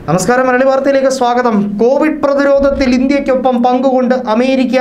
നമസ്കാരം, മലയാളി വാർത്തയിലേക്ക് സ്വാഗതം. കോവിഡ് പ്രതിരോധത്തിൽ ഇന്ത്യയ്ക്കൊപ്പം പങ്കുകൊണ്ട് അമേരിക്ക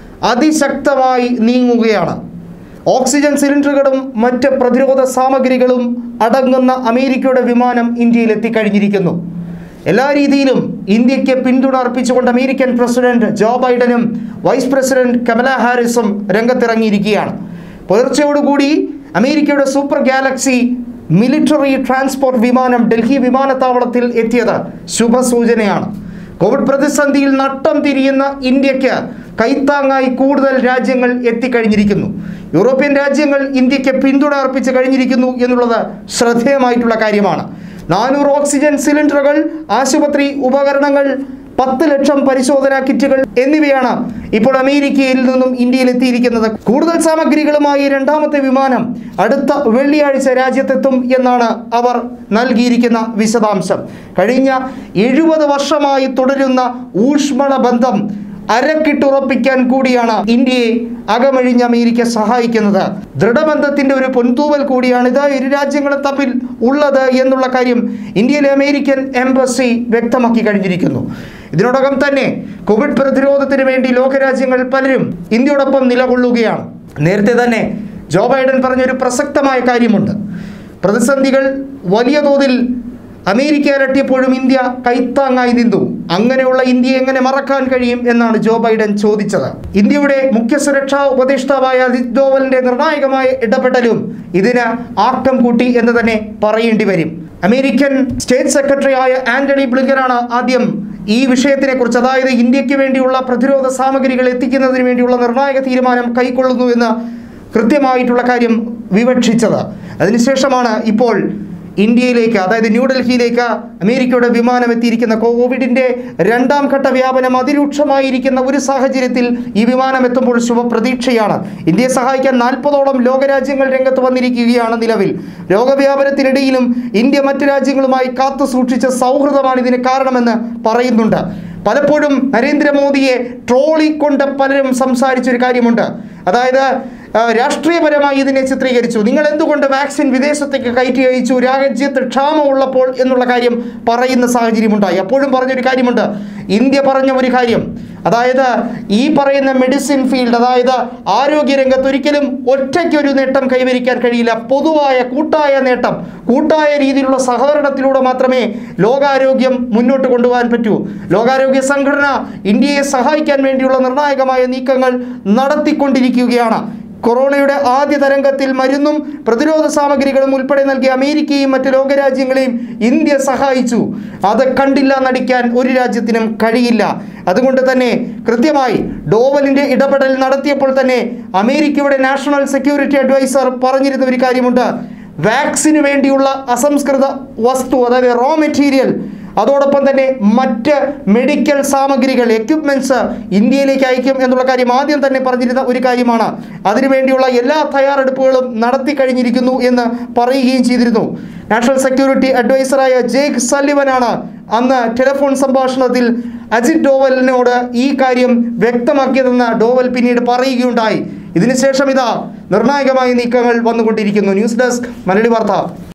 അതിശക്തമായി നീങ്ങുകയാണ്. ഓക്സിജൻ സിലിണ്ടറുകളും മറ്റ് പ്രതിരോധ സാമഗ്രികളും അടങ്ങുന്ന അമേരിക്കയുടെ വിമാനം ഇന്ത്യയിൽ എത്തിക്കഴിഞ്ഞിരിക്കുന്നു. എല്ലാ രീതിയിലും ഇന്ത്യക്ക് പിന്തുണ അർപ്പിച്ചുകൊണ്ട് അമേരിക്കൻ പ്രസിഡന്റ് ജോ ബൈഡനും വൈസ് പ്രസിഡന്റ് കമല ഹാരിസും രംഗത്തിറങ്ങിയിരിക്കുകയാണ്. പുലർച്ചയോടുകൂടി അമേരിക്കയുടെ സൂപ്പർ ഗാലക്സി മിലിറ്ററി ട്രാൻസ്പോർട്ട് വിമാനം ഡൽഹി വിമാനത്താവളത്തിൽ എത്തിയത് ശുഭസൂചനയാണ്. കോവിഡ് പ്രതിസന്ധിയിൽ നട്ടം തിരിയുന്ന ഇന്ത്യക്ക് കൈത്താങ്ങായി കൂടുതൽ രാജ്യങ്ങൾ എത്തിക്കഴിഞ്ഞിരിക്കുന്നു. യൂറോപ്യൻ രാജ്യങ്ങൾ ഇന്ത്യക്ക് പിന്തുണ അർപ്പിച്ച് കഴിഞ്ഞിരിക്കുന്നു എന്നുള്ളത് ശ്രദ്ധേയമായിട്ടുള്ള കാര്യമാണ്. 400 ഓക്സിജൻ സിലിണ്ടറുകൾ, ആശുപത്രി ഉപകരണങ്ങൾ, 10 ലക്ഷം പരിശോധനാ കിറ്റുകൾ എന്നിവയാണ് ഇപ്പോൾ അമേരിക്കയിൽ നിന്നും ഇന്ത്യയിൽ എത്തിയിരിക്കുന്നത്. കൂടുതൽ സാമഗ്രികളുമായി രണ്ടാമത്തെ വിമാനം അടുത്ത വെള്ളിയാഴ്ച രാജ്യത്തെത്തും എന്നാണ് അവർ നൽകിയിരിക്കുന്ന വിശദാംശം. കഴിഞ്ഞ 70 വർഷമായി തുടരുന്ന ഊഷ്മള ബന്ധം അരക്കിട്ടുറപ്പിക്കാൻ കൂടിയാണ് ഇന്ത്യയെ അകമഴിഞ്ഞ് അമേരിക്ക സഹായിക്കുന്നത്. ദൃഢബന്ധത്തിന്റെ ഒരു പൊൻതൂവൽ കൂടിയാണിത് ഇരു രാജ്യങ്ങളും തമ്മിൽ ഉള്ളത് എന്നുള്ള കാര്യം ഇന്ത്യയിലെ അമേരിക്കൻ എംബസി വ്യക്തമാക്കി കഴിഞ്ഞിരിക്കുന്നു. ഇതിനോടകം തന്നെ കോവിഡ് പ്രതിരോധത്തിന് വേണ്ടി ലോകരാജ്യങ്ങൾ പലരും ഇന്ത്യയോടൊപ്പം നിലകൊള്ളുകയാണ്. നേരത്തെ തന്നെ ജോ ബൈഡൻ പറഞ്ഞൊരു പ്രസക്തമായ കാര്യമുണ്ട്. പ്രതിസന്ധികൾ വലിയ തോതിൽ അമേരിക്ക അലട്ടിയപ്പോഴും ഇന്ത്യ കൈത്താങ്ങായി നിന്നു. അങ്ങനെയുള്ള ഇന്ത്യയെ എങ്ങനെ മറക്കാൻ കഴിയും എന്നാണ് ജോ ബൈഡൻ ചോദിച്ചത്. ഇന്ത്യയുടെ മുഖ്യ സുരക്ഷാ ഉപദേഷ്ടാവായ അജിത് ഡോവലിന്റെ നിർണായകമായ ഇടപെടലും ഇതിന് ആക്കം കൂട്ടി എന്ന് തന്നെ പറയേണ്ടി വരും. അമേരിക്കൻ സ്റ്റേറ്റ് സെക്രട്ടറി ആയ ആന്റണി ബ്ലിങ്കനാണ് ആദ്യം ഈ വിഷയത്തിനെ കുറിച്ച്, അതായത് ഇന്ത്യക്ക് വേണ്ടിയുള്ള പ്രതിരോധ സാമഗ്രികൾ എത്തിക്കുന്നതിന് വേണ്ടിയുള്ള നിർണായക തീരുമാനം കൈക്കൊള്ളുന്നു എന്ന് കൃത്യമായിട്ടുള്ള കാര്യം വിവക്ഷിച്ചത്. അതിനുശേഷമാണ് ഇപ്പോൾ ഇന്ത്യയിലേക്ക്, അതായത് ന്യൂഡൽഹിയിലേക്ക് അമേരിക്കയുടെ വിമാനം എത്തിയിരിക്കുന്ന. കോവിഡിന്റെ 2ാം ഘട്ട വ്യാപനം അതിരൂക്ഷമായിരിക്കുന്ന ഒരു സാഹചര്യത്തിൽ ഈ വിമാനം എത്തുമ്പോൾ ശുഭപ്രതീക്ഷയാണ്. ഇന്ത്യയെ സഹായിക്കാൻ 40ഓളം ലോകരാജ്യങ്ങൾ രംഗത്ത് വന്നിരിക്കുകയാണ്. നിലവിൽ രോഗവ്യാപനത്തിനിടയിലും ഇന്ത്യ മറ്റു രാജ്യങ്ങളുമായി കാത്തു സൂക്ഷിച്ച സൗഹൃദമാണ് ഇതിന് കാരണമെന്ന് പറയുന്നുണ്ട്. പലപ്പോഴും നരേന്ദ്രമോദിയെ ട്രോളിക്കൊണ്ട് പലരും സംസാരിച്ചൊരു കാര്യമുണ്ട്. അതായത് രാഷ്ട്രീയപരമായി ഇതിനെ ചിത്രീകരിച്ചു. നിങ്ങൾ എന്തുകൊണ്ട് വാക്സിൻ വിദേശത്തേക്ക് കയറ്റി അയച്ചു, രാജ്യത്ത് ക്ഷാമമുള്ളപ്പോൾ എന്നുള്ള കാര്യം പറയുന്ന സാഹചര്യമുണ്ടായി. അപ്പോഴും പറഞ്ഞൊരു കാര്യമുണ്ട്, ഇന്ത്യ പറഞ്ഞ ഒരു കാര്യം, അതായത് ഈ പറയുന്ന മെഡിസിൻ ഫീൽഡ്, അതായത് ആരോഗ്യരംഗത്ത് ഒരിക്കലും ഒറ്റയ്ക്കൊരു നേട്ടം കൈവരിക്കാൻ കഴിയില്ല. പൊതുവായ കൂട്ടായ നേട്ടം, കൂട്ടായ രീതിയിലുള്ള സഹകരണത്തിലൂടെ മാത്രമേ ലോകാരോഗ്യം മുന്നോട്ട് കൊണ്ടുപോകാൻ പറ്റൂ. ലോകാരോഗ്യ സംഘടന ഇന്ത്യയെ സഹായിക്കാൻ വേണ്ടിയുള്ള നിർണായകമായ നീക്കങ്ങൾ നടത്തിക്കൊണ്ടിരിക്കുകയാണ്. കൊറോണയുടെ ആദ്യ തരംഗത്തിൽ മരുന്നും പ്രതിരോധ സാമഗ്രികളും ഉൾപ്പെടെ നൽകിയ അമേരിക്കയും മറ്റ് ലോകരാജ്യങ്ങളെയും ഇന്ത്യ സഹായിച്ചു. അത് കണ്ടില്ല നടിക്കാൻ ഒരു രാജ്യത്തിനും കഴിയില്ല. അതുകൊണ്ട് തന്നെ കൃത്യമായി ഡോവലിൻ്റെ ഇടപെടൽ നടത്തിയപ്പോൾ തന്നെ അമേരിക്കയുടെ നാഷണൽ സെക്യൂരിറ്റി അഡ്വൈസർ പറഞ്ഞിരുന്ന ഒരു കാര്യമുണ്ട്. വാക്സിന് വേണ്ടിയുള്ള അസംസ്കൃത വസ്തു, അതായത് റോ മെറ്റീരിയൽ, അതോടൊപ്പം തന്നെ മറ്റ് മെഡിക്കൽ സാമഗ്രികൾ, എക്യുപ്മെൻറ്റ്സ് ഇന്ത്യയിലേക്ക് അയക്കും എന്നുള്ള കാര്യം ആദ്യം തന്നെ പറഞ്ഞിരുന്ന ഒരു കാര്യമാണ്. അതിനുവേണ്ടിയുള്ള എല്ലാ തയ്യാറെടുപ്പുകളും നടത്തി കഴിഞ്ഞിരിക്കുന്നു എന്ന് പറയുകയും ചെയ്തിരുന്നു. നാഷണൽ സെക്യൂരിറ്റി അഡ്വൈസറായ ജേക്ക് സല്ലിവനാണ് അന്ന് ടെലിഫോൺ സംഭാഷണത്തിൽ അജിത് ഡോവലിനോട് ഈ കാര്യം വ്യക്തമാക്കിയതെന്ന് ഡോവൽ പിന്നീട് പറയുകയുണ്ടായി. ഇതിനുശേഷം ഇതാ നിർണായകമായ നീക്കങ്ങൾ വന്നുകൊണ്ടിരിക്കുന്നു. ന്യൂസ് ഡെസ്ക്, മലയാളി വാർത്ത.